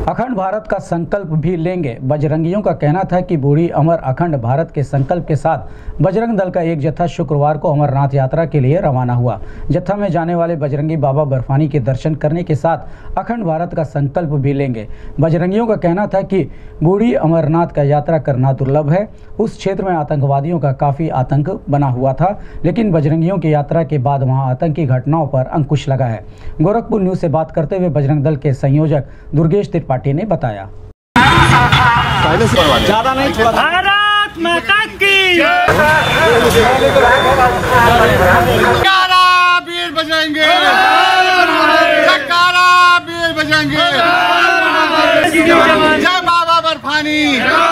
अखंड भारत का संकल्प भी लेंगे। बजरंगियों का कहना था कि बूढ़ी अमर अखंड भारत के संकल्प के साथ बजरंग दल का एक जत्था शुक्रवार को अमरनाथ यात्रा के लिए रवाना हुआ। जत्था में जाने वाले बजरंगी बाबा बर्फानी के दर्शन करने के साथ अखंड भारत का संकल्प भी लेंगे। बजरंगियों का कहना था कि बूढ़ी अमरनाथ का यात्रा करना दुर्लभ है। उस क्षेत्र में आतंकवादियों का काफ़ी आतंक बना हुआ था, लेकिन बजरंगियों की यात्रा के बाद वहां आतंकी घटनाओं पर अंकुश लगा है। गोरखपुर न्यूज़ से बात करते हुए बजरंग दल के संयोजक दुर्गेश त्रिपाठी ने बताया। ज्यादा नहीं, भारत माता की वीर बजेंगे, वीर बजेंगे। जय बाबा बर्फानी,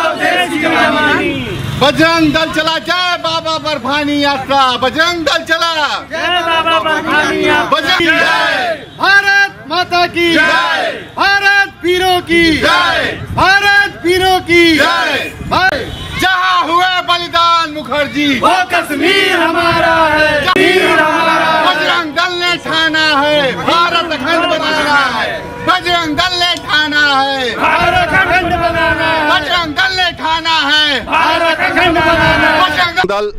बजरंग दल चला। जय बाबा बर्फानी यात्रा, बजरंग दल चला। जय बाबा बर्फानी बजरंग जय। भारत माता की जय, भारत वीरों की जय, भारत वीरों की जय। जहाँ हुए बलिदान मुखर्जी, वो कश्मीर हमारा है, कश्मीर हमारा है। बजरंग दल ने ठाना है भारत अखंड बनाना है। बजरंग दल ने ठाना है भारत अखंड बनाना है। बजरंग दल ने ठाना है भारत अखंड बनाना है। बजरंग दल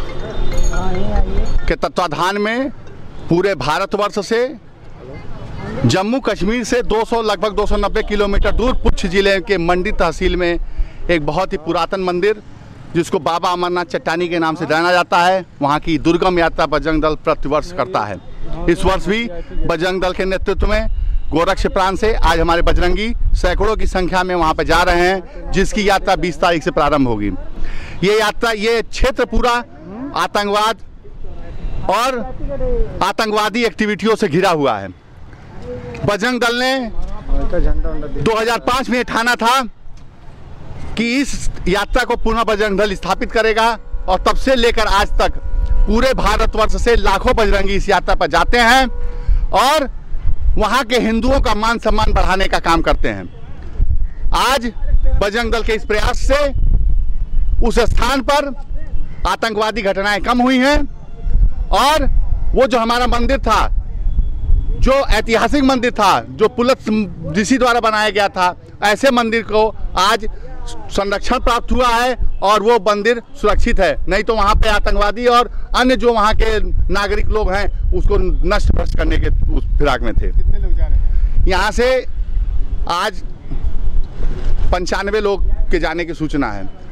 के तत्वाधान में पूरे भारतवर्ष से जम्मू कश्मीर से लगभग 290 किलोमीटर दूर पुंछ जिले के मंडी तहसील में एक बहुत ही पुरातन मंदिर, जिसको बाबा अमरनाथ चट्टानी के नाम से जाना जाता है, वहाँ की दुर्गम यात्रा बजरंग दल प्रतिवर्ष करता है। इस वर्ष भी बजरंग दल के नेतृत्व में गोरक्ष प्रांत से आज हमारे बजरंगी सैकड़ों की संख्या में वहाँ पर जा रहे हैं, जिसकी यात्रा 20 तारीख से प्रारंभ होगी। ये यात्रा, ये क्षेत्र पूरा आतंकवाद और आतंकवादी एक्टिविटियों से घिरा हुआ है। बजरंग दल ने 2005 में ठाना था कि इस यात्रा को पुनः बजरंग दल स्थापित करेगा, और तब से लेकर आज तक पूरे भारतवर्ष से लाखों बजरंगी इस यात्रा पर जाते हैं और वहां के हिंदुओं का मान सम्मान बढ़ाने का काम करते हैं। आज बजरंग दल के इस प्रयास से उस स्थान पर आतंकवादी घटनाएं कम हुई हैं, और वो जो हमारा मंदिर था, जो ऐतिहासिक मंदिर था, जो पुलिस ऋषि द्वारा बनाया गया था, ऐसे मंदिर को आज संरक्षण प्राप्त हुआ है और वो मंदिर सुरक्षित है। नहीं तो वहाँ पे आतंकवादी और अन्य जो वहाँ के नागरिक लोग हैं उसको नष्ट भ्रष्ट करने के उस फिराक में थे। कितने लोग जा रहे हैं? यहाँ से आज 95 लोग के जाने की सूचना है।